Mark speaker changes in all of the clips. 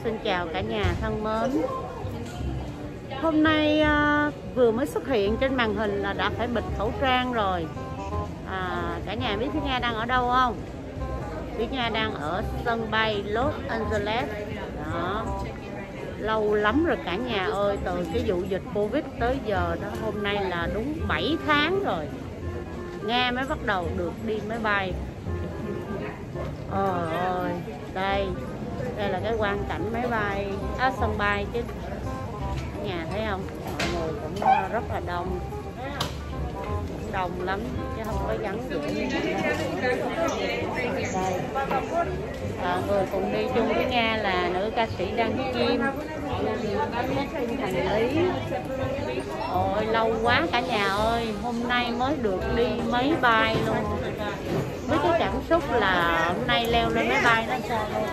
Speaker 1: Xin chào cả nhà thân mến. Hôm nay vừa mới xuất hiện trên màn hình là đã phải bịt khẩu trang rồi. Cả nhà biết Thúy Nga đang ở đâu không? Thúy Nga đang ở sân bay Los Angeles. Đó. Lâu lắm rồi cả nhà ơi, từ cái vụ dịch Covid tới giờ đó, hôm nay là đúng 7 tháng rồi Nga mới bắt đầu được đi máy bay. Ôi, đây là cái quang cảnh máy bay sân bay chứ. Nhà thấy không, mọi người cũng rất là đông, cũng đông lắm chứ không có vắng vậy. Đây, người cùng đi chung với Nga là nữ ca sĩ Đăng Kim, hành lý. Ôi lâu quá cả nhà ơi, hôm nay mới được đi máy bay luôn. Với cái cảm xúc là hôm nay leo lên máy bay nó sao luôn.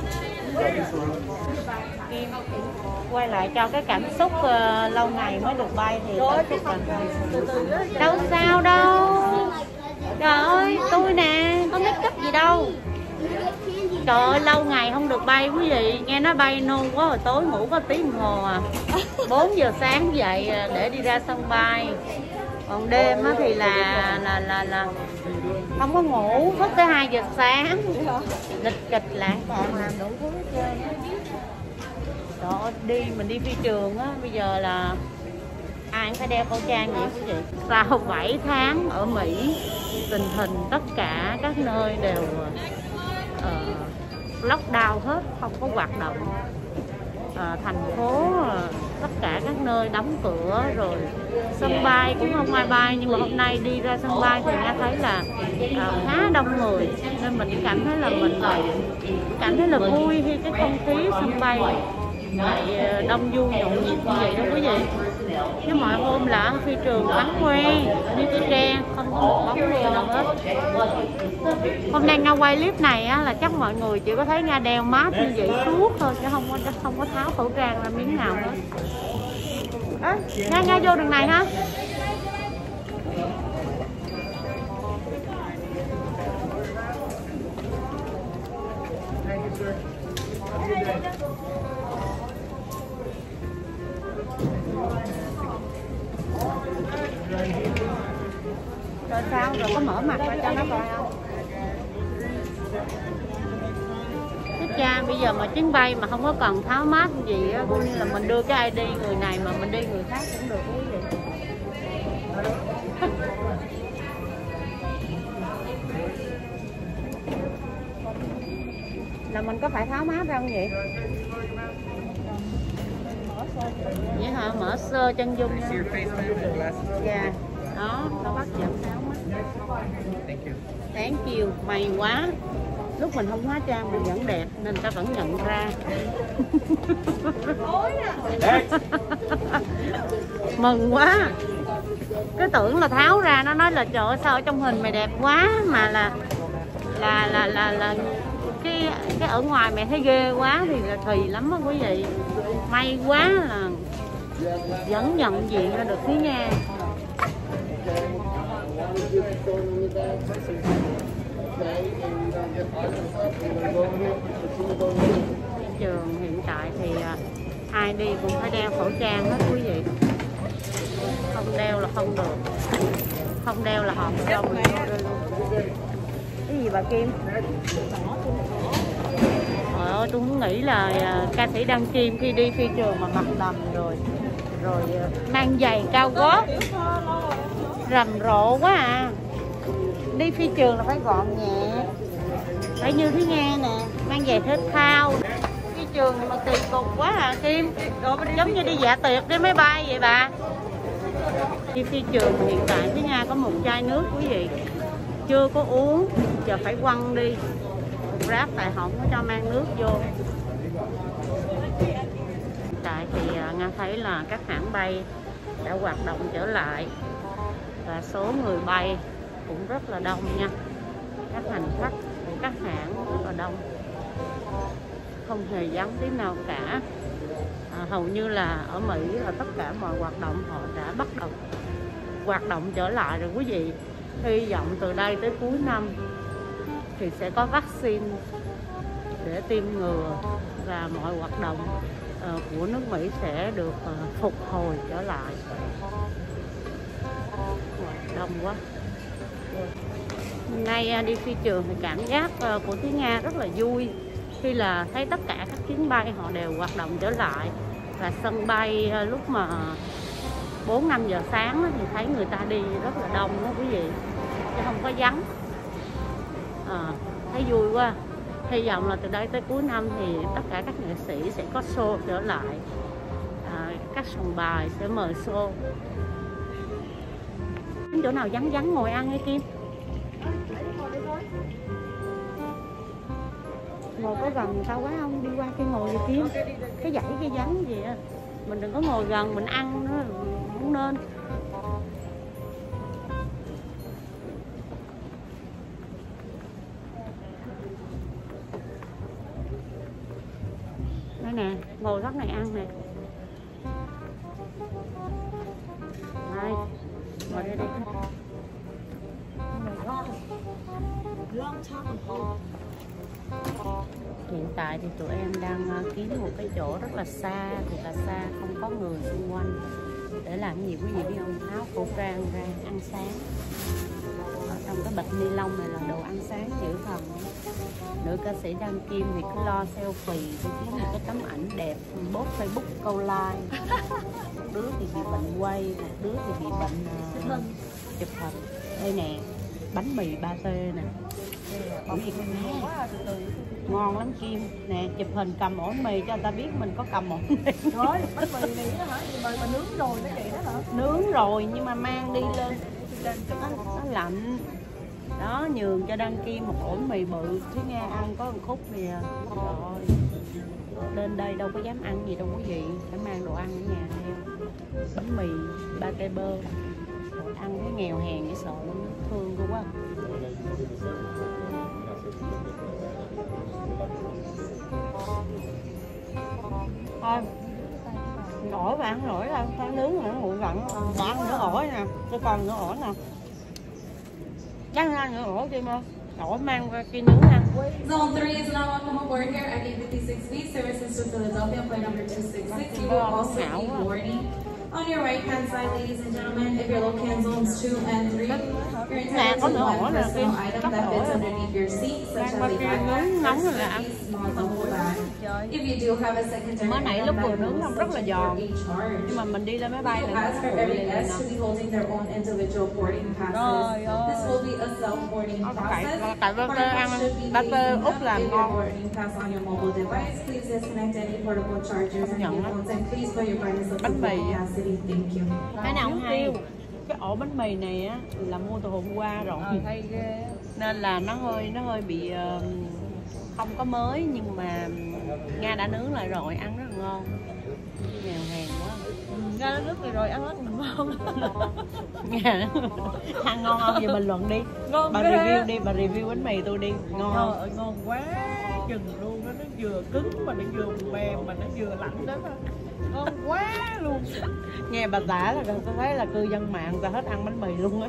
Speaker 1: Kim quay lại cho cái cảm xúc lâu ngày mới được bay thì đâu sao đâu. Trời ơi, tôi nè, có make up gì đâu. Trời ơi, lâu ngày không được bay quý vị. Nghe nói bay nôn quá rồi, tối ngủ có tiếng đồng hồ à. 4 giờ sáng dậy để đi ra sân bay. Còn đêm thì là không có ngủ, thức tới 2 giờ sáng. Lịch kịch lãng còn làm đủ thứ hết trơn. Trời ơi, mình đi phi trường á, bây giờ là ai cũng phải đeo khẩu trang vậy quý vị. Sau 7 tháng ở Mỹ, tình hình tất cả các nơi đều lockdown hết, không có hoạt động. Thành phố tất cả các nơi đóng cửa rồi, sân bay cũng không ai bay. Nhưng mà hôm nay đi ra sân bay thì Nga thấy là khá đông người, nên mình cảm thấy là vui khi cái không khí sân bay lại đông vui nhộn nhịp như vậy đó quý vị. Chứ mọi hôm là phi trường vắng hoe như cái tre, không có một bóng người nào hết. Hôm nay Nga quay clip này á, là chắc mọi người chỉ có thấy Nga đeo mát như vậy suốt thôi, chứ không có tháo khẩu trang ra miếng nào hết. Nga vô đường này ha. Rồi sao? Rồi có mở mặt ra cho nó coi không? Thế cha, bây giờ mà chuyến bay mà không có cần tháo mát gì á, coi như là mình đưa cái ID người này mà mình đi người khác cũng được quý vị. Là mình có phải tháo mát ra không vậy? Vậy hả? Mở sơ chân dung nha. Dạ. Đó, nó bắt dẫn tháo mắt. Thank you, may quá. Lúc mình không hóa trang mình vẫn đẹp nên ta vẫn nhận ra. Mừng quá. Cái tưởng là tháo ra, nó nói là trời ơi sao ở trong hình mày đẹp quá, mà là cái ở ngoài mẹ thấy ghê quá thì là kỳ lắm á quý vị. May quá là vẫn nhận diện ra được Thúy Nga. Trường hiện tại thì ai đi cũng phải đeo khẩu trang hết quý vị. Không đeo là không được. Không đeo là họ không cho mình vô đây luôn. Cái gì bà Kim? Trời ơi, tôi không nghĩ là ca sĩ Đăng Kim khi đi phi trường mà mặc đầm rồi mang giày cao gót rầm rộ quá à. Đi phi trường là phải gọn nhẹ, phải như Thúy Nga nè, mang giày thể thao. Phi trường mà kỳ cục quá à Kim, giống như đi dạ tiệc đi máy bay vậy bà. Đi phi trường hiện tại Thúy Nga có một chai nước quý vị, chưa có uống, giờ phải quăng đi rác tại họ không có cho mang nước vô. Hiện tại thì Nga thấy là các hãng bay đã hoạt động trở lại và số người bay cũng rất là đông nha. Các hành khách của các hãng rất là đông, không hề vắng tí nào cả. Hầu như là ở Mỹ là tất cả mọi hoạt động họ đã bắt đầu hoạt động trở lại rồi quý vị. Hy vọng từ đây tới cuối năm thì sẽ có vaccine để tiêm ngừa và mọi hoạt động của nước Mỹ sẽ được phục hồi trở lại. Đông quá. Hôm nay đi phi trường thì cảm giác của Thúy Nga rất là vui khi là thấy tất cả các chuyến bay họ đều hoạt động trở lại, và sân bay lúc mà 4-5 giờ sáng thì thấy người ta đi rất là đông đó quý vị, chứ không có vắng. Thấy vui quá. Hy vọng là từ đây tới cuối năm thì tất cả các nghệ sĩ sẽ có show trở lại, các sòng bài sẽ mời show. Chỗ nào vắng vắng ngồi ăn hay Kim? Ngồi có gần sao quá không? Đi qua cái ngồi gì Kim? Cái dãy cái vắng gì á. Mình đừng có ngồi gần mình ăn nữa, không nên. Đây nè, ngồi góc này ăn nè. Đây, ngồi đây đi. Hiện tại thì tụi em đang kiếm một cái chỗ rất là xa, thì là xa, không có người xung quanh. Để làm gì quý vị biết không? Tháo khẩu trang ra ăn sáng. Ở trong cái bịch ni lông này là đồ ăn sáng dữ thần. Nữ ca sĩ Đan Kim thì cứ lo selfie để kiếm một cái tấm ảnh đẹp post Facebook câu like. Một đứa thì bị bệnh quay, một đứa thì bị bệnh chụp hình. Đây nè, bánh mì pate nè. Ngon lắm Kim. Nè, chụp hình cầm ổ mì cho người ta biết mình có cầm ổ mì.
Speaker 2: Rồi, bánh mì này đó hả? Mà nướng rồi nó vậy đó hả?
Speaker 1: Nướng rồi nhưng mà mang đi lên nó lạnh. Đó, nhường cho Đăng Kim một ổ mì bự. Thúy Nga ăn có một khúc nè. Rồi. Lên đây đâu có dám ăn gì đâu quý vị. Phải mang đồ ăn ở nhà theo. Bánh mì pate bơ. Ăn cái nghèo hèn vậy sợ lắm, thương cô quá. Thôi, ổi mà ăn ổi là phải nướng nữa, nguội lạnh. Đã ăn nữa ổi nè, tôi còn nữa ổi nè. Chắc ăn nữa ổi Kim ơi. Ổi mang qua kia nướng ăn.
Speaker 3: Zone 3 is now welcome aboard here at A56B, services to Philadelphia, flight number 266. You will also be boarding on your right hand side, ladies and gentlemen. If you're located in zones 2 and 3, you're entitled to one personal item that fits underneath your seat, such as a backpack, small duffel bag. If you do have a secondary
Speaker 1: mới nãy lúc vừa nướng không rất là giòn, nhưng mà mình đi lên máy bay
Speaker 3: as for every guest to be holding their own individual boarding passes. This will be a self-boarding process.
Speaker 1: Tại ăn pate Úc làm ngon.
Speaker 3: Boarding pass on your mobile device. Please disconnect any portable chargers and earphones, and please put your brightness up to full capacity. Thank you.
Speaker 1: Cái nào không tiêu. Cái ổ bánh mì này á là mua từ hôm qua rồi.
Speaker 2: Hay ghê.
Speaker 1: Nên là nó hơi bị không có mới, nhưng mà Nga đã nướng lại rồi, ăn rất là ngon. Nghèo hèn quá.
Speaker 2: Nga đã nướng rồi ăn rất là ngon.
Speaker 1: Nga ăn ngon không? Giờ bình luận đi.
Speaker 2: Ngon
Speaker 1: Bà
Speaker 2: ghê.
Speaker 1: review đi, bà review bánh mì tôi đi. Ngon không?
Speaker 2: Ngon quá chừng luôn đó, nó vừa cứng mà nó vừa mềm mà nó vừa lạnh đó. Ngon quá luôn.
Speaker 1: Nghe bà tả là tôi thấy là cư dân mạng ta hết ăn bánh mì luôn á.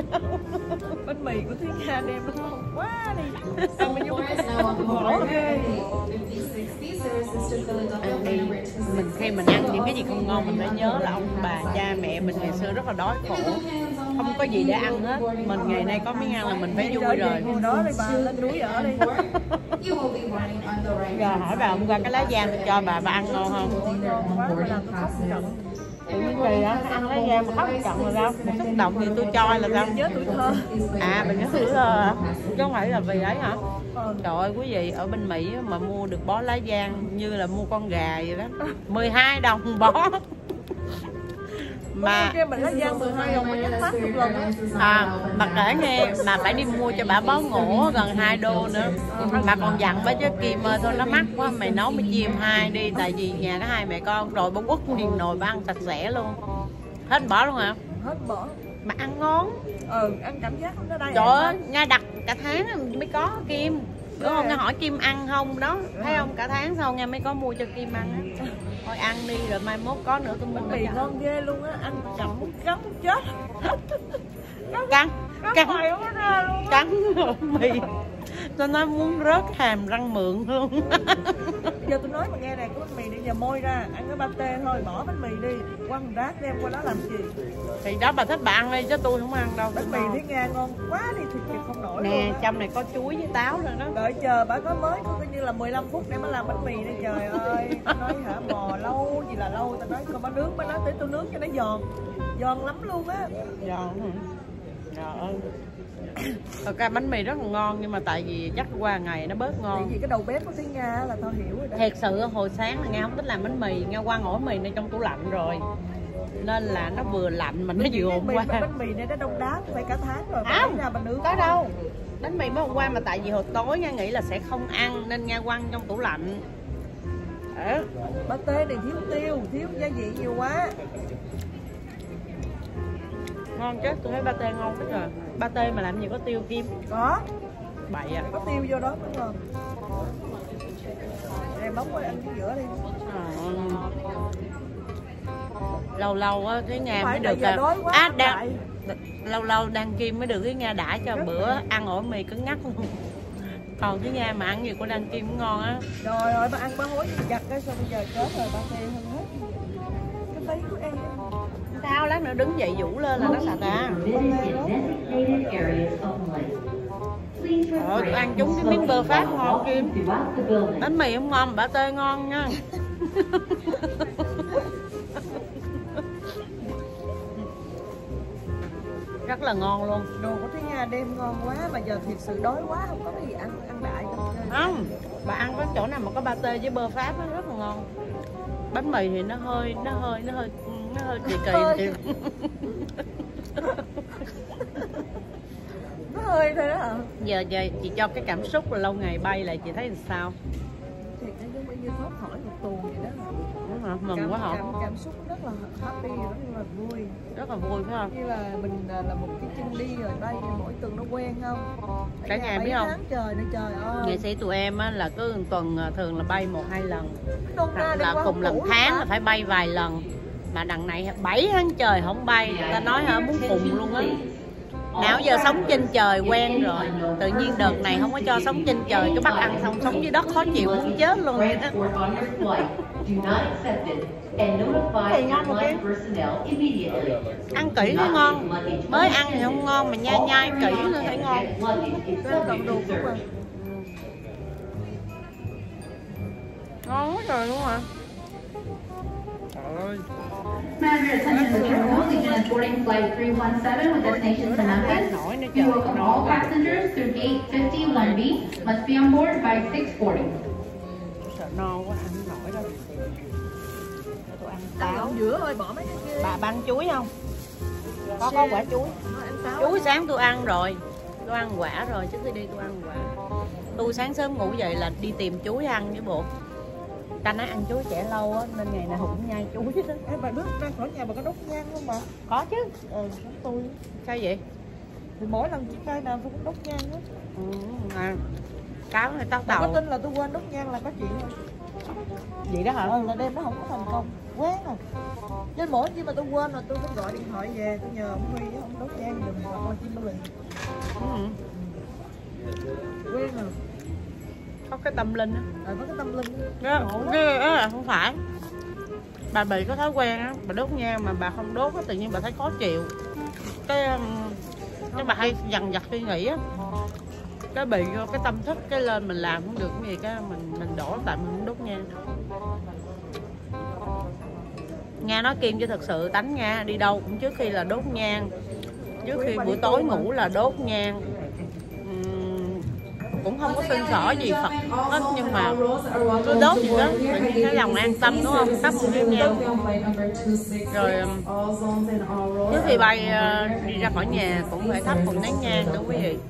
Speaker 2: Bánh mì của Thúy Nga đem nó ngon quá đi.
Speaker 3: Zone 4 is now welcome aboard here at A56B, services to Philadelphia, flight number 266.
Speaker 1: Mình khi mình ăn những cái gì không ngon mình phải nhớ là ông bà cha mẹ mình ngày xưa rất là đói khổ, không có gì để ăn hết. Mình ngày nay có miếng ăn là mình phải vui rồi.
Speaker 2: Ngồi đó đi bà, lên núi ở đi.
Speaker 3: You will be boarding on the right
Speaker 1: Giờ hỏi bà hôm qua cái lá giang cho bà ăn ngon không?
Speaker 3: holding their own boarding passes.
Speaker 1: Tự nhiên kỳ á, ăn lá giang mà khóc một trận rồi sao? Xúc động thì tôi cho là sao?
Speaker 2: Nhớ tuổi thơ.
Speaker 1: À, mình nhớ tuổi thơ chứ không phải là vì ấy hả? Trời ơi quý vị, ở bên Mỹ mà mua được bó lá giang như là mua con gà vậy đó. 12 đồng bó. Mà
Speaker 2: kia mình lá giang 12 đồng mới nhắc phát một lần á.
Speaker 1: mà kể nghe mà phải đi mua cho bà bó ngổ gần 2 đô nữa. Bà còn dặn bà chứ Kim ơi thôi nó mắc quá, mày nấu mấy chiên 2 đi, tại vì nhà có 2 mẹ con rồi bà quất nguyên nồi bà ăn sạch sẽ luôn. Hết bỏ luôn hả?
Speaker 2: Hết bỏ.
Speaker 1: Mà ăn ngon.
Speaker 2: Ăn cảm giác nó đây.
Speaker 1: Trời ơi, Nga đặt cả tháng mới có Kim. Đúng không? Nga hỏi Kim ăn không đó, thấy không? Cả tháng sau Nga mới có mua cho Kim ăn á. Thôi ăn đi rồi mai mốt có nữa tụi mình
Speaker 2: mì ngon ghê luôn á, ăn chậm muốn cắn muốn chết.
Speaker 1: cắn
Speaker 2: Cắn mày không có ra luôn á.
Speaker 1: Cắn mì Tôi nói muốn rớt hàm răng mượn luôn.
Speaker 2: Giờ tôi nói mà nghe này, có bánh mì đi, giờ môi ra ăn cái pate thôi, bỏ bánh mì đi, quăng rác đem qua đó làm gì?
Speaker 1: Thì đó bà thích bà ăn đi chứ tôi không ăn đâu.
Speaker 2: Bánh mì thấy nghe ngon quá đi thì chịu không nổi
Speaker 1: nè
Speaker 2: luôn.
Speaker 1: trong này có chuối với táo rồi đó.
Speaker 2: Đợi chờ bà có mới có coi như là 15 phút để mới làm bánh mì đây, trời ơi. Tôi nói hả, bò lâu gì là lâu, tao nói con bà nướng, bà nói tới tôi nướng cho nó giòn, giòn lắm luôn á.
Speaker 1: Giòn hả? Trời ơi. Thật ra bánh mì rất là ngon nhưng mà tại vì chắc qua ngày nó bớt ngon.
Speaker 2: Tại vì cái đầu bếp của Thúy Nga là tao hiểu rồi đó.
Speaker 1: Thiệt sự hồi sáng là Nga không thích làm bánh mì, Nga quăng ổ mì này trong tủ lạnh rồi. Nên là nó vừa lạnh mà nó vừa hôm qua.
Speaker 2: Bánh mì này nó đông đá phải cả tháng rồi.
Speaker 1: Không,
Speaker 2: ra bà nướng
Speaker 1: có đâu. Bánh mì mới hôm qua mà tại vì hồi tối Nga nghĩ là sẽ không ăn nên Nga quăng trong tủ lạnh.
Speaker 2: Pate này thiếu tiêu, thiếu gia vị nhiều quá.
Speaker 1: Ngon chứ, tôi thấy pate ngon hết rồi. Pate mà làm gì có tiêu Kim?
Speaker 2: Có.
Speaker 1: Bậy à.
Speaker 2: Có tiêu vô đó đúng không? Em bóng qua ăn cái giữa đi.
Speaker 1: Lâu lâu á cái Nga mới được lâu lâu đang Kim mới được cái Nga đãi cho bữa ăn ổ mì cứng ngắc luôn. Còn cái Nga mà ăn gì của Đăng Kim cũng ngon á.
Speaker 2: Rồi rồi bà ăn bá hối giặt cái sao bây giờ chết rồi, bà tê hơn hết. Cái tí của em.
Speaker 1: Sao lát nữa đứng dậy vũ lên là nó sạch à. Tôi ăn chúng cái miếng bơ Pháp ngon Kim. Bánh mì không ngon, bả tê ngon nha. Rất là ngon luôn.
Speaker 2: Đồ của Thúy Nga đem ngon quá mà giờ thiệt sự đói quá không có cái gì ăn đại đâu.
Speaker 1: Không, bà ăn có chỗ nào mà có pate với bơ Pháp đó, rất là ngon. Bánh mì thì nó hơi kỳ kỳ.
Speaker 2: Nó hơi thôi đó hả?
Speaker 1: Giờ chị cho cái cảm xúc là lâu ngày bay lại chị thấy làm sao?
Speaker 2: Thiệt nó giống như thoát khỏi một tuồng vậy đó.
Speaker 1: Đúng hả? Mừng quá hả?
Speaker 2: Cảm xúc rất là happy, rất là vui.
Speaker 1: Rất là vui phải không?
Speaker 2: Như là mình là một cái chân đi rồi đây mỗi tuần nó quen không?
Speaker 1: Cả nhà biết không?
Speaker 2: Trời ơi trời ơi.
Speaker 1: Nghệ sĩ tụi em á, là cứ tuần thường là bay 1-2 lần. Hoặc là cùng lần
Speaker 2: tháng
Speaker 1: tháng là phải bay vài lần. Mà đằng này 7 tháng trời không bay, người ta nói hả muốn cùng luôn á. Nào giờ sống trên trời quen rồi, tự nhiên đợt này không có cho sống trên trời, cứ bắt ăn xong sống dưới đất khó chịu muốn chết luôn vậy đó. Ăn kỹ mới ngon, mới ăn thì không ngon mà nhai nhai kỹ nữa thấy ngon. Ngon quá trời luôn hả? Trời ơi.
Speaker 4: Attention boarding flight 317 with destination to Memphis. You welcome all passengers through gate 51B. Must be on board by 6:40.
Speaker 1: Sợ no quá ăn không nổi đâu. Tôi ăn táo.
Speaker 2: Giữa ơi bỏ mấy cái kia.
Speaker 1: Bà ăn chuối không? Có quả chuối. Chuối sáng tôi ăn rồi. Tôi ăn quả rồi, trước khi đi tôi ăn quả. Tôi sáng sớm ngủ dậy là đi tìm chuối ăn với bộ. Ta nói ăn chuối trẻ lâu á nên ngày nào cũng nhai chuối đó.
Speaker 2: Ê, bà bước ra khỏi nhà bà có đốt nhang không bà?
Speaker 1: Có chứ.
Speaker 2: Tôi.
Speaker 1: Sao vậy?
Speaker 2: Thì mỗi lần chị trai nào tôi cũng đốt nhang hết.
Speaker 1: Cáo này tao
Speaker 2: Bà
Speaker 1: tàu.
Speaker 2: có tin là tôi quên đốt nhang là có chuyện không?
Speaker 1: Vậy đó hả?
Speaker 2: Là đêm nó không có thành công. Quán rồi. Nên mỗi khi mà tôi quên là tôi phải gọi điện thoại về, tôi nhờ ông Huy với ông đốt nhang giùm bà coi chim nó liền. Quen rồi.
Speaker 1: Có cái tâm linh á.
Speaker 2: Có cái tâm linh
Speaker 1: Đó, không phải. Bà bị có thói quen á, bà đốt nhang mà bà không đốt á, tự nhiên bà thấy khó chịu. Cái bà hay dằn vặt suy nghĩ á. Cái bị cái tâm thức cái lên mình làm không được cái gì cái mình đổ tại mình không đốt nhang. Nga nói Kim chứ thật sự tánh Nga đi đâu cũng trước khi là đốt nhang. Trước khi buổi tối ngủ là đốt nhang. Cũng không có xin xỏ gì Phật hết nhưng mà cứ đốt gì đó cái lòng an tâm đúng không? Tắt một cái nhang. Rồi trước khi bay đi ra khỏi nhà cũng phải thắp một nén nhang nữa quý vị.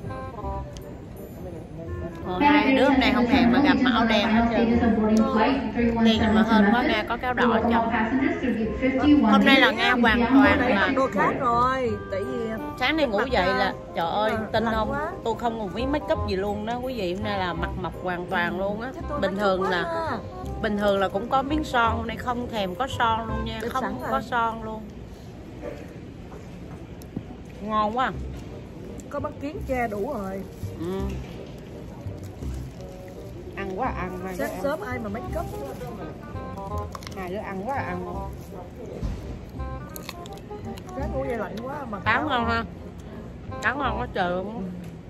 Speaker 1: Hai đứa hôm nay không hẹn mà gặp mà áo đen hết trơn. Đen nhưng mà hên quá Nga có cái đỏ trong. Hôm nay là Nga hoàn toàn là
Speaker 2: đồ khác rồi. Tại vì
Speaker 1: sáng nay ngủ dậy là trời ơi tin không, tôi không một miếng make up gì luôn đó quý vị. Hôm nay là mặt mộc hoàn toàn luôn á. Bình thường là cũng có miếng son, hôm nay không thèm có son luôn nha, không có son luôn. Ngon quá.
Speaker 2: Có mắt kiến che đủ rồi.
Speaker 1: ăn quá ăn.
Speaker 2: Sáng sớm ai mà make up.
Speaker 1: Hai đứa ăn quá ăn luôn.
Speaker 2: Sáng ngủ dậy lạnh quá mà.
Speaker 1: Táo ngon ha. Táo ngon quá trời luôn.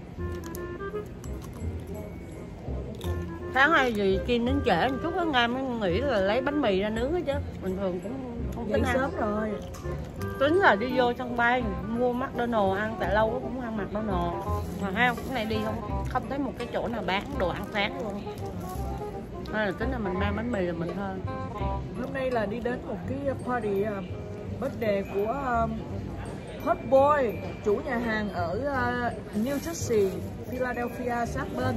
Speaker 1: Sáng hay gì Kim đến trễ một chút á, Nga mới nghĩ là lấy bánh mì ra nướng hết chứ. Bình thường cũng không
Speaker 2: dậy
Speaker 1: tính ăn.
Speaker 2: sớm rồi.
Speaker 1: Tính là đi vô sân bay mua McDonald's ăn, tại lâu cũng ăn McDonald's. Mà ha, cái này đi không thấy một cái chỗ nào bán đồ ăn sáng luôn. Nên là tính là mình mang bánh mì là mình hơn.
Speaker 2: Hôm nay là đi đến một cái party birthday của Hot Boy, chủ nhà hàng ở New Jersey, Philadelphia sát bên.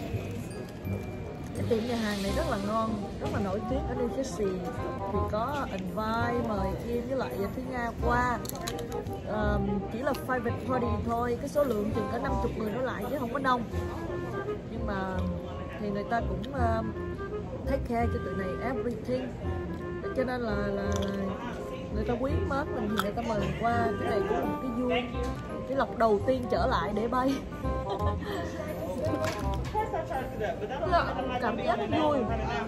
Speaker 2: Cái tiệm nhà hàng này rất là ngon, rất là nổi tiếng ở New Jersey. Thì có invite mời Kim với lại Thúy Nga qua. Chỉ là private party thôi, cái số lượng chừng có 50 người đổ lại chứ không có đông. Nhưng mà thì người ta cũng take care cho tụi này everything. Cho nên là người ta quý mến mình thì người ta mời mình qua. Cái này cũng là một cái vui, cái lọc đầu tiên trở lại để bay. Cảm giác vui.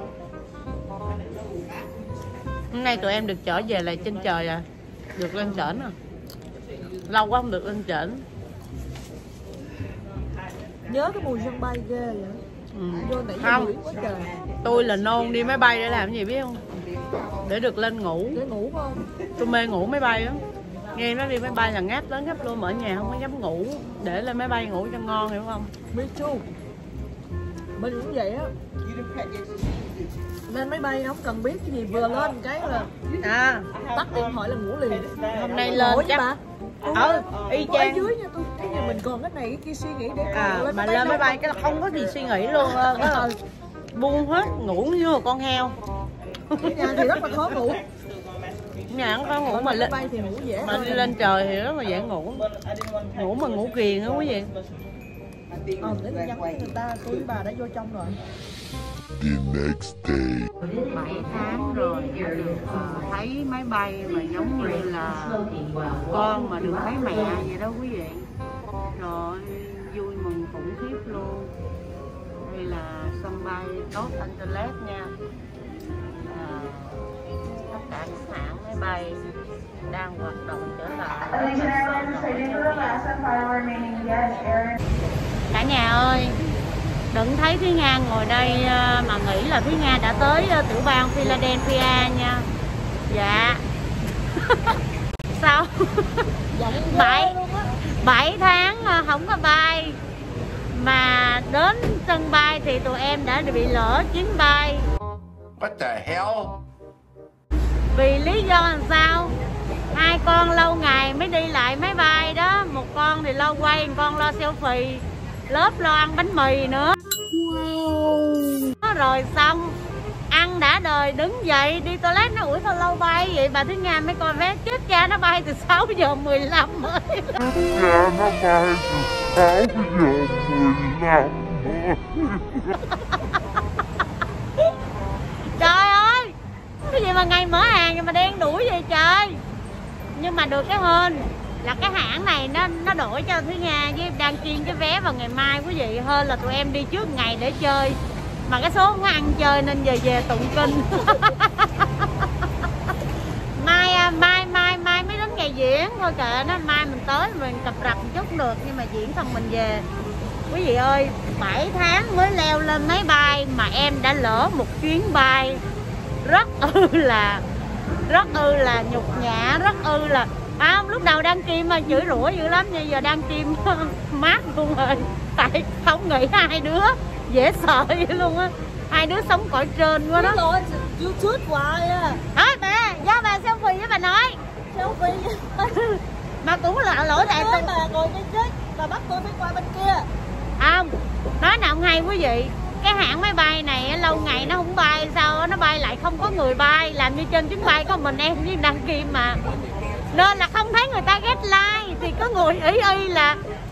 Speaker 1: Hôm nay tụi em được trở về lại trên trời à, được lên trển à. Lâu quá không được lên trển.
Speaker 2: Nhớ cái mùi sân bay ghê vậy. Vô nãy giờ ngủ quá trời.
Speaker 1: Tôi là nôn đi máy bay để làm gì biết không? Để được lên ngủ.
Speaker 2: Để ngủ không?
Speaker 1: Tôi mê ngủ máy bay lắm. Nghe nó đi máy bay là ngáp lớn ngáp luôn, ở nhà không có dám ngủ. Để lên máy bay ngủ cho ngon, hiểu không?
Speaker 2: Me too. Mình cũng vậy á. Lên máy bay không cần biết cái gì, vừa lên cái là tắt điện thoại là ngủ liền.
Speaker 1: Hôm nay lên chắc y chang.
Speaker 2: Ở dưới nha, tôi thấy nhà mình còn cái này cái kia suy nghĩ để lên
Speaker 1: mà lên máy bay cái là không có gì suy nghĩ luôn. Đó là buông hết, ngủ như một con heo.
Speaker 2: Nhà thì rất là khó ngủ.
Speaker 1: Nhà không có ngủ mà lên
Speaker 2: bay thì ngủ dễ.
Speaker 1: Mà đi lên trời thì rất là dễ ngủ. Ngủ mà ngủ ghiền á quý vị.
Speaker 2: Để tôi nhắn với người ta, tôi với bà đã vô trong rồi.
Speaker 5: The next day.
Speaker 1: 7 tháng rồi thấy máy bay mà giống như là con mà được thấy mẹ vậy đó quý vị. Rồi vui mừng khủng khiếp luôn. Đây là sân bay Los Angeles nha. Tất cả những hãng máy bay đang hoạt động trở lại. Cả nhà ơi, đừng thấy Thúy Nga ngồi đây mà nghĩ là Thúy Nga đã tới tiểu bang Philadelphia nha. Dạ. Sao? 7 tháng không có bay, mà đến sân bay thì tụi em đã bị lỡ chuyến bay.
Speaker 5: What the hell?
Speaker 1: Vì lý do làm sao? Hai con lâu ngày mới đi lại máy bay đó. Một con thì lo quay, một con lo selfie, lớp lo ăn bánh mì nữa. Wow. Rồi xong ăn đã đời đứng dậy đi toilet, nó ủi sao lâu bay vậy? Bà Thúy Nga mới coi vé, chết cha nó bay từ 6 giờ 15 rồi.
Speaker 5: Cha nó bay từ 6 giờ 15 rồi.
Speaker 1: Trời ơi, cái gì mà ngày mở hàng mà đen đuổi vậy trời. Nhưng mà được cái hên là cái hãng này nó đổi cho Thúy Nga với đang chiên cái vé vào ngày mai quý vị, hơn là tụi em đi trước ngày để chơi. Mà cái số không có ăn chơi nên về tụng kinh. mai mới đến ngày diễn thôi kệ nó, mai mình tới mình cập rập một chút cũng được, nhưng mà diễn xong mình về. Quý vị ơi, 7 tháng mới leo lên máy bay mà em đã lỡ một chuyến bay. Rất là nhục nhã, rất là lúc đầu Đăng Kim mà chửi rủa dữ lắm, nhưng giờ Đăng Kim mát luôn rồi. Tại không nghĩ hai đứa dễ sợ vậy luôn á, hai đứa sống cõi trên quá đó.
Speaker 2: YouTube hoài à.
Speaker 1: Bà do bà selfie với bà nói
Speaker 2: Selfie
Speaker 1: mà cũng là lỗi tại tôi.
Speaker 2: Bà ngồi bên chết, bà bắt tôi phải qua bên kia.
Speaker 1: Không, nói nào không hay quý vị. Cái hãng máy bay này lâu ngày nó không bay, sao nó bay lại không có người bay, làm như trên chuyến bay có mình em với Đăng Kim mà. Nên là không thấy người ta get like thì có người ý là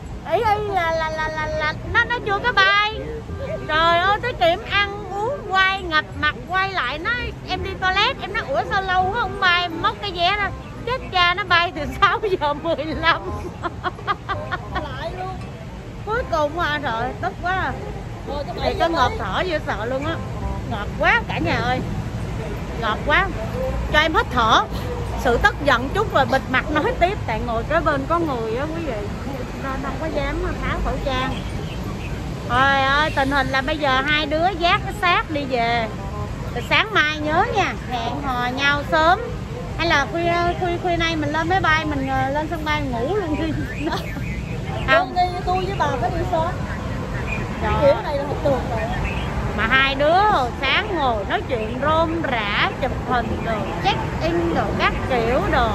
Speaker 1: nó chưa có bay. Trời ơi, tới tiệm ăn uống quay ngập mặt, quay lại nói em đi toilet, em nói ủa sao lâu quá không bay, móc cái vé ra, chết cha nó bay từ 6 giờ 15.
Speaker 2: Lại luôn.
Speaker 1: Cuối cùng trời tức quá. Thì có ngọt thở dễ sợ luôn á. Ngọt quá cả nhà ơi. Ngọt quá. Cho em hết thở. Sự tức giận chút rồi bịt mặt nói tiếp. Tại ngồi kế bên có người á quý vị, nên không có dám tháo khẩu trang. Trời ơi, tình hình là bây giờ hai đứa vác cái xác đi về. Rồi sáng mai nhớ nha, hẹn hò nhau sớm. Hay là khuya nay mình lên máy bay, mình lên sân bay ngủ luôn đi. Không,
Speaker 2: tôi với bà phải đi sớm. Cái kiểu này là không được rồi.
Speaker 1: mà hai đứa sáng ngồi nói chuyện rôm rả, chụp hình rồi check in rồi các kiểu đồ.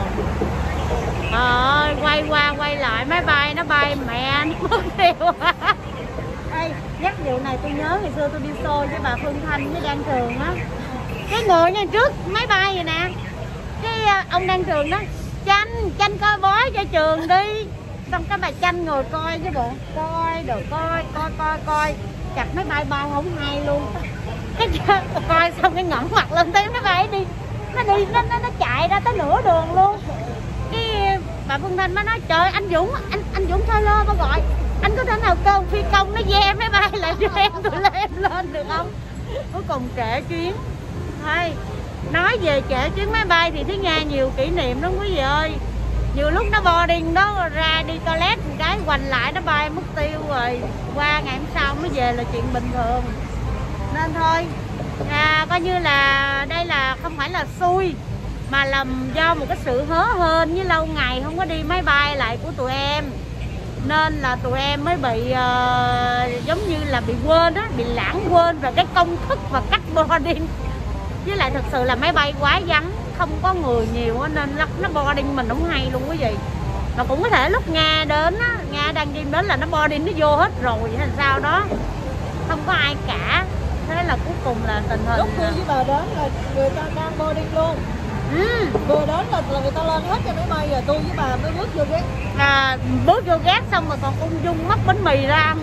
Speaker 1: Ơi, quay qua quay lại máy bay nó bay mẹ nó mất tiêu. Ê, nhắc vụ này tôi nhớ ngày xưa tôi đi show với bà Phương Thanh với Đan Trường á. Cái người nha trước máy bay vậy nè, cái ông Đan Trường đó Chanh coi bói cho Trường đi. Xong cái bà Chanh ngồi coi chứ bộ, coi đồ coi chặt máy bay bay không hay luôn. Cái coi xong cái ngẩng mặt lên thấy máy bay đi nó chạy ra tới nửa đường luôn. Cái bà Phương Thanh mới nói trời anh Dũng thôi lơ bà gọi anh có thể nào cơ phi công nó ve máy bay lại cho em, tôi lên được không? Cuối cùng trễ chuyến. Thôi nói về trễ chuyến máy bay thì Thúy Nga nhiều kỷ niệm lắm quý vị ơi. Nhiều lúc nó boarding đó ra đi toilet một cái hoành lại nó bay mất tiêu rồi, qua ngày hôm sau mới về là chuyện bình thường. Nên thôi coi như là đây là không phải là xui mà là do một cái sự hớ hênh với lâu ngày không có đi máy bay lại của tụi em, nên là tụi em mới bị giống như là bị quên á, bị lãng quên về cái công thức và cách boarding. Với lại thật sự là máy bay quá vắng, không có người nhiều á, nên nó boarding mình không hay luôn quý vị. Mà cũng có thể lúc Nga đến á, Nga đang đi đến là nó boarding nó vô hết rồi hay sao đó, không có ai cả. Thế là cuối cùng là tình hình
Speaker 2: lúc tôi với bà đến là người ta đang boarding luôn. Vừa đến là người ta lên hết cho máy bay rồi, tôi với bà mới bước vô gác.
Speaker 1: Bước vô gác xong rồi còn ung dung móc bánh mì ra ăn.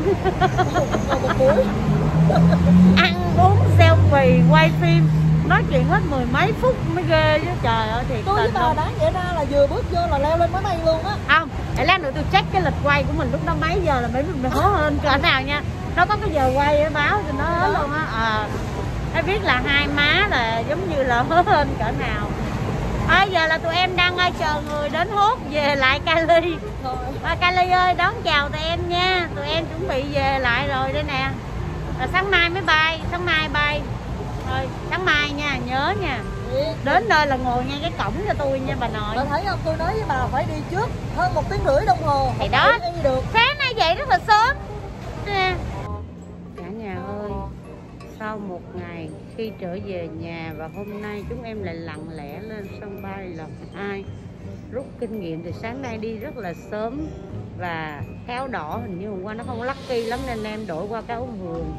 Speaker 1: Ăn uống selfie quay phim nói chuyện hết mười mấy phút mới ghê chứ trời ơi. Thiệt
Speaker 2: tôi với bà đáng vậy ra là vừa bước vô là leo lên máy bay luôn á.
Speaker 1: Không, để lát nữa tôi check cái lịch quay của mình lúc đó mấy giờ là mình hớ hên cỡ nào nha. Nó có cái giờ quay báo cho nó hết luôn á. Nó biết là hai má là giống như là hớ hên cỡ nào. Bây giờ là tụi em đang chờ người đến hốt về lại Cali. Cali ơi đón chào tụi em nha. Tụi em chuẩn bị về lại rồi đây nè. Là sáng mai mới bay, sáng mai bay. Thôi, sáng mai nha, nhớ nha. Đến nơi là ngồi ngay cái cổng cho tôi nha bà nội.
Speaker 2: Bà thấy không, tôi nói với bà phải đi trước hơn 1 tiếng rưỡi đồng hồ.
Speaker 1: Thì đó,
Speaker 2: đi được.
Speaker 1: Sáng nay dậy rất là sớm nè. Cả nhà ơi, sau một ngày khi trở về nhà và hôm nay chúng em lại lặng lẽ lên sân bay lần 2. Rút kinh nghiệm thì sáng nay đi rất là sớm và cái áo đỏ hình như hôm qua nó không lucky lắm nên em đổi qua cái áo vườn.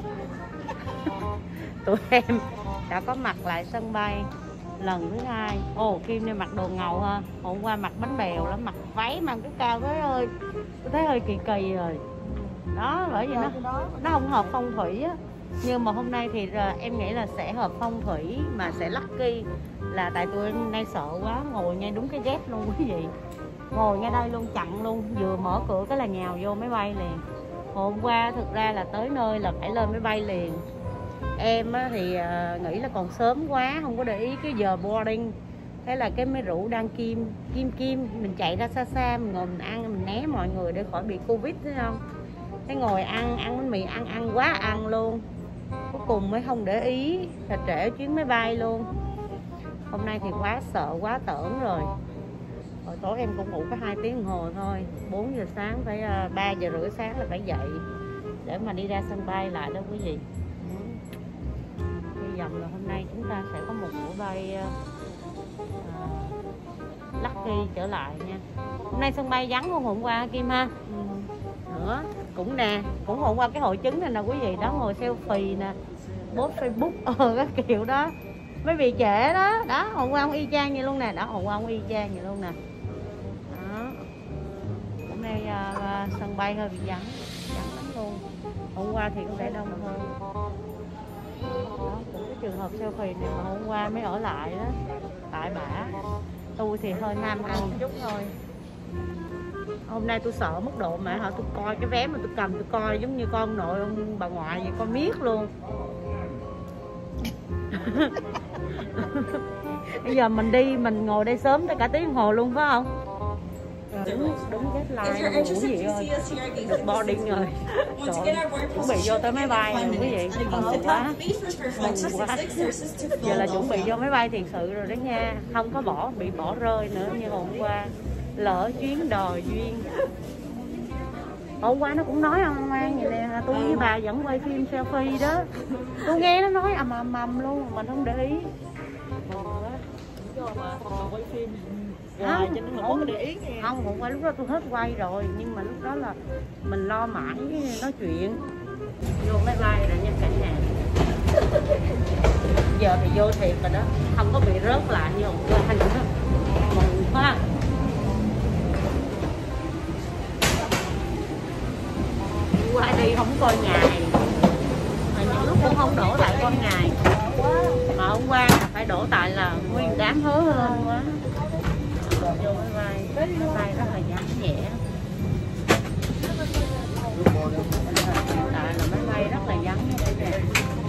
Speaker 1: Tụi em đã có mặt lại sân bay lần thứ 2. Ồ, Kim này mặc đồ ngầu ha. Hôm qua mặc bánh bèo lắm, mặc váy mang cái cao cái ơi, tôi thấy hơi kỳ kỳ rồi. Đó, bởi vì nó không hợp phong thủy á. Nhưng mà hôm nay thì em nghĩ là sẽ hợp phong thủy mà sẽ lucky là tại tụi em nay sợ quá, ngồi ngay đúng cái dép luôn quý vị. Ngồi ngay đây luôn, chặn luôn, vừa mở cửa cái là nhào vô máy bay liền. Hôm qua thực ra là tới nơi là phải lên máy bay liền. Em thì nghĩ là còn sớm quá, không có để ý cái giờ boarding. Thế là cái mới rủ Đan Kim mình chạy ra xa xa, mình ngồi mình ăn, mình né mọi người để khỏi bị Covid thấy không. Thế ngồi ăn bánh mì, ăn quá ăn luôn. Cuối cùng mới không để ý là trễ chuyến máy bay luôn. Hôm nay thì quá sợ, quá tởn rồi. Hồi tối em cũng ngủ có 2 tiếng đồng hồ thôi. 4 giờ sáng phải 3 giờ rưỡi sáng là phải dậy để mà đi ra sân bay lại đó quý vị. Hy vọng là hôm nay chúng ta sẽ có một buổi bay lucky trở lại nha. Hôm nay sân bay vắng hơn hôm qua Kim ha. Nữa cũng nè, cũng hôm qua cái hội chứng này nè quý vị, đó ngồi selfie nè, post Facebook các kiểu đó mới bị trễ đó. Đó hôm qua ông y chang vậy luôn nè, đó hôm qua ông y chang vậy luôn nè. Đó hôm nay sân bay hơi bị vắng lắm luôn. Hôm qua thì có vẻ đông hơn. Đó cũng cái trường hợp selfie này mà hôm qua mới ở lại đó, tại bả. Tôi thì hơi nam ăn một chút thôi. Hôm nay tôi sợ mức độ mà tôi coi cái vé mà tôi cầm tôi coi giống như con nội ông bà ngoại vậy, coi miết luôn. Bây giờ mình đi, mình ngồi đây sớm tới cả tiếng đồng hồ luôn phải không? Đúng deadline ngủ gì rồi, được boarding rồi. Trời, chuẩn bị vô tới máy bay rồi quý vị, mừng quá, mừng quá. Giờ là chuẩn bị vô máy bay thiệt sự rồi đó nha, không có bị bỏ rơi nữa như hôm qua, lỡ chuyến đò duyên. Hôm qua nó cũng nói ông An vậy nè, tôi với bà vẫn quay phim selfie đó, tôi nghe nó nói ầm luôn mà mình không để ý.
Speaker 2: Quay phim
Speaker 1: Không,
Speaker 2: cho nên không có để ý nghe.
Speaker 1: Không, hôm qua lúc đó tôi hết quay rồi, nhưng mà lúc đó là mình lo mãi nói chuyện. Vô máy bay rồi nha cả nhà. Giờ thì vô thiệt rồi đó, không có bị rớt lại như hôm qua nữa. Mừng quá. Qua đi không coi ngày, mà những lúc cũng không đổ lại con ngày. Mà hôm qua là phải đổ tại là nguyên đám hớ hơn quá. Vô máy bay rất là nhắn nhẹ. Tại là máy bay rất là vắng như đây nè.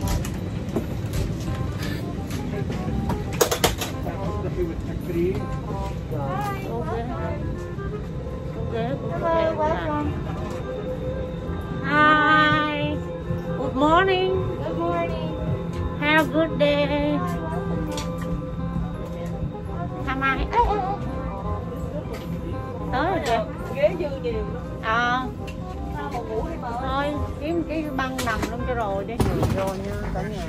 Speaker 1: Hi. Good morning.
Speaker 6: Good morning.
Speaker 1: Have a good day. Tham ai? Tới rồi kìa.
Speaker 2: Ghế dư nhiều.
Speaker 1: Thôi kiếm cái băng nằm luôn cho rồi đi. Rồi nha cả nhà.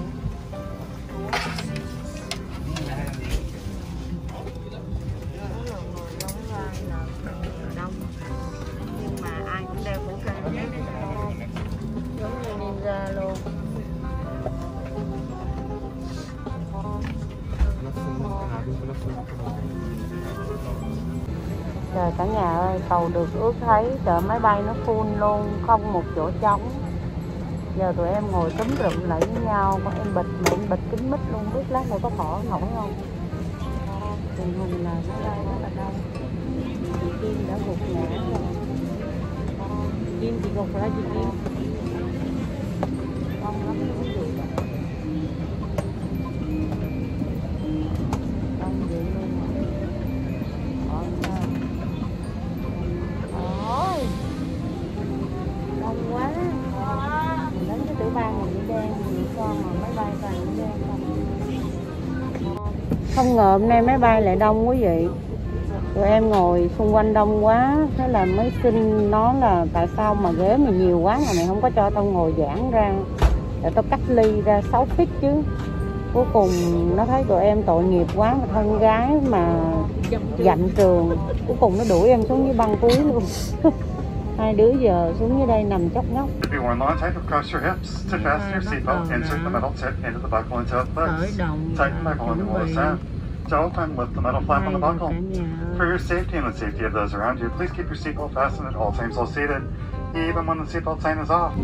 Speaker 1: Nhưng mà ai cũng đeo khẩu trang hết, giống như ninja luôn. Trời cả nhà ơi, tàu được ước thấy, chợ máy bay nó full luôn, không một chỗ trống. Giờ tụi em ngồi túm rụm lại với nhau, con em bịt kính mít luôn, biết lát nữa có thở nổi không. Tình hình là máy bay rất là đông. Chị Kim đã gục ngã rồi. Kim chị gục ra chị Kim. Đông lắm quý vị. Đông vậy luôn. Ôi, đông quá. Mình đến cái tiểu bang mình đi đen, mình con mà máy bay toàn đi đen không. Không ngờ hôm nay máy bay lại đông quý vị. Tụi em ngồi xung quanh đông quá, thế là mới xin nó là tại sao mà ghế mày nhiều quá mà mày không có cho tao ngồi giãn ra để tao cách ly ra 6 feet chứ. Cuối cùng nó thấy tụi em tội nghiệp quá, mà thân gái mà dặm trường, cuối cùng nó đuổi em xuống dưới băng cuối luôn. Hai đứa giờ xuống dưới đây nằm chóc nhóc.
Speaker 5: If you are non tight across your hips, to fasten your seatbelt, insert the metal tip into the buckle and toe flex. Tighten the buckle and roll this out. To open, lift the metal flap on the buckle. For your safety and the safety of those around you, please keep your seatbelt fastened at all times while seated, even when the seatbelt sign is off.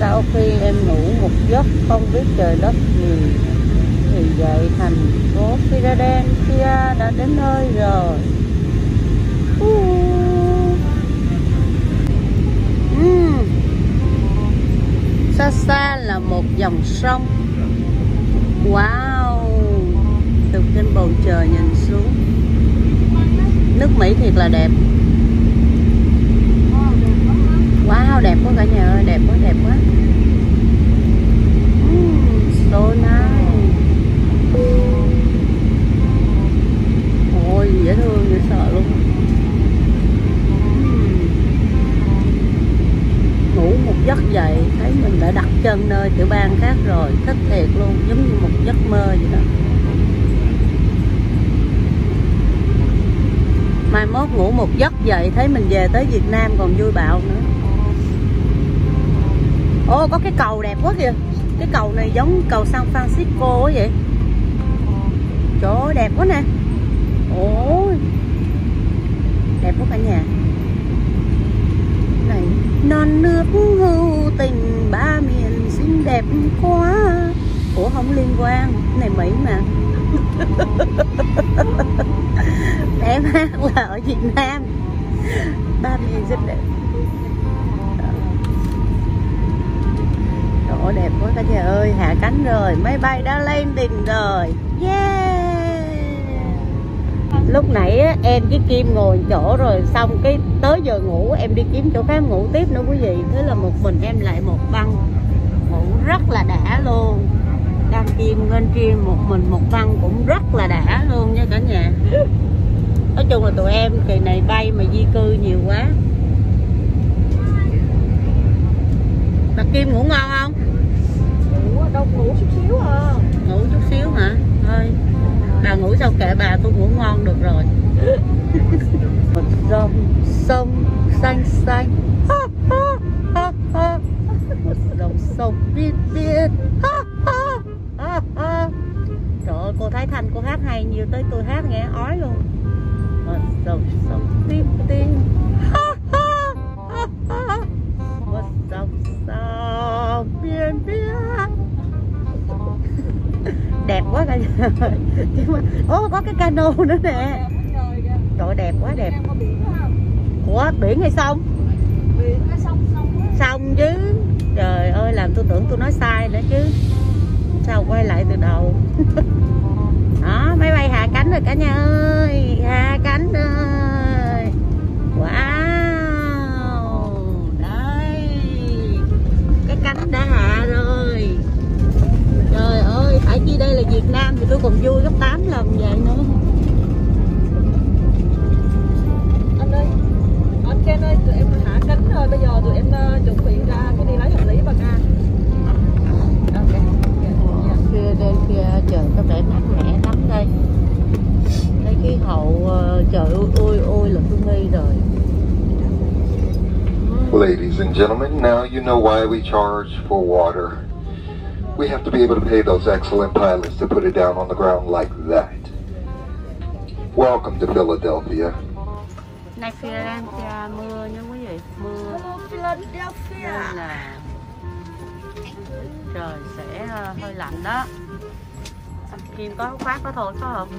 Speaker 1: Sau khi em ngủ một giấc không biết trời đất gì thì dậy thành phố Philadelphia đã đến nơi rồi. Xa xa là một dòng sông. Wow, từ trên bầu trời nhìn xuống, nước Mỹ thiệt là đẹp. Wow, đẹp quá cả nhà ơi, đẹp quá, đẹp quá. So nice. Ôi, dễ thương, dễ sợ luôn. Ngủ một giấc dậy thấy mình đã đặt chân nơi tiểu bang khác rồi, thích thiệt luôn, giống như một giấc mơ vậy đó. Mai mốt ngủ một giấc dậy thấy mình về tới Việt Nam còn vui bạo nữa. Ô, có cái cầu đẹp quá kìa. Cái cầu này giống cầu San Francisco quá vậy. Trời ơi, đẹp quá nè. Ôi, đẹp quá cả nhà. Này, non nước hữu tình ba miền xinh đẹp quá. Ủa không liên quan, cái này Mỹ mà. Em hát là ở Việt Nam. Ba miền xinh đẹp. Ủa đẹp quá cả nhà ơi, hạ cánh rồi, máy bay đã lên đỉnh rồi. Yeah. Lúc nãy á, em với Kim ngồi chỗ rồi xong cái tới giờ ngủ em đi kiếm chỗ khác ngủ tiếp nữa quý vị. Thế là một mình em lại một băng, ngủ rất là đã luôn. Đang Kim bên kia một mình một băng cũng rất là đã luôn nha cả nhà. Nói chung là tụi em kỳ này bay mà di cư nhiều quá. Bà Kim ngủ ngon không?
Speaker 2: Ngủ đâu, ngủ chút xíu à.
Speaker 1: Ngủ chút xíu hả? Thôi bà ngủ sao kệ bà, tôi ngủ ngon được rồi. Một dòng sông xanh xanh, một dòng sông biên biên. Trời ơi, cô Thái Thanh cô hát hay nhiều tới tôi hát nghe ói luôn. Một dòng sông biên biên, một dòng sông biên biên. Đẹp quá cả nhà. Ô, có cái cano nữa nè. Trời đẹp quá, đẹp. Ủa, biển hay sông?
Speaker 2: Biển hay sông?
Speaker 1: Sông chứ. Trời ơi, làm tôi tưởng tôi nói sai nữa chứ. Sao quay lại từ đầu. Đó, máy bay hạ cánh rồi cả nhà ơi. Hạ cánh ơi. Wow. Đây. Cái cánh đã hạ rồi. Trời ơi, phải chi đây là Việt Nam thì tôi còn vui gấp 8 lần vậy nữa.
Speaker 2: Anh ơi, anh Ken ơi, tụi em hạ cánh rồi, bây giờ tụi em chuẩn bị ra cái đi lấy hành lý bà Nga.
Speaker 1: Ok. Philadelphia trời có vẻ mát mẻ lắm đây. Thấy khí hậu trời ôi là tôi nghi rồi.
Speaker 6: Ladies and gentlemen, now you know why we charge for water. We have to be able to pay those excellent pilots to put it down on the ground like that. Welcome to Philadelphia.
Speaker 1: Nay Philadelphia mưa nha quý vị, mưa.
Speaker 2: Philadelphia.
Speaker 1: Nên là trời sẽ hơi lạnh đó. Anh Kim có khoác có thôi có không?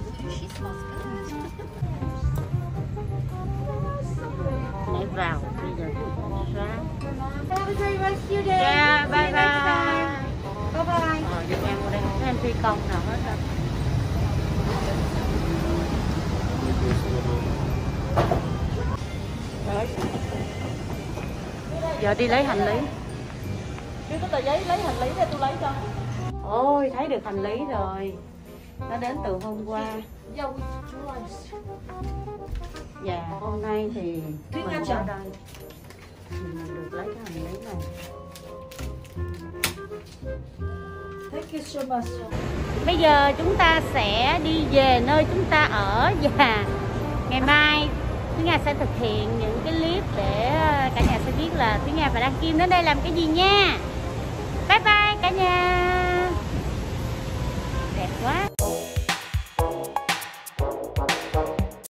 Speaker 1: Nãy vào bây giờ sáng. Yeah, bye bye.
Speaker 2: Bye bye.
Speaker 1: Giờ em qua đây không thấy anh phi công nào hết đâu. Đấy. Giờ đi lấy hành lý.
Speaker 2: Đưa cái tờ giấy lấy hành lý để tôi lấy cho.
Speaker 1: Ôi, thấy được hành lý rồi. Nó đến từ hôm qua. Dạ, hôm nay thì mình ở đây. Mình được lấy cái hành lý này.
Speaker 2: Thank you so much.
Speaker 1: Bây giờ chúng ta sẽ đi về nơi chúng ta ở và ngày mai Thúy Nga sẽ thực hiện những cái clip để cả nhà sẽ biết là Thúy Nga và Đăng Kim đến đây làm cái gì nha. Bye bye cả nhà. Đẹp quá.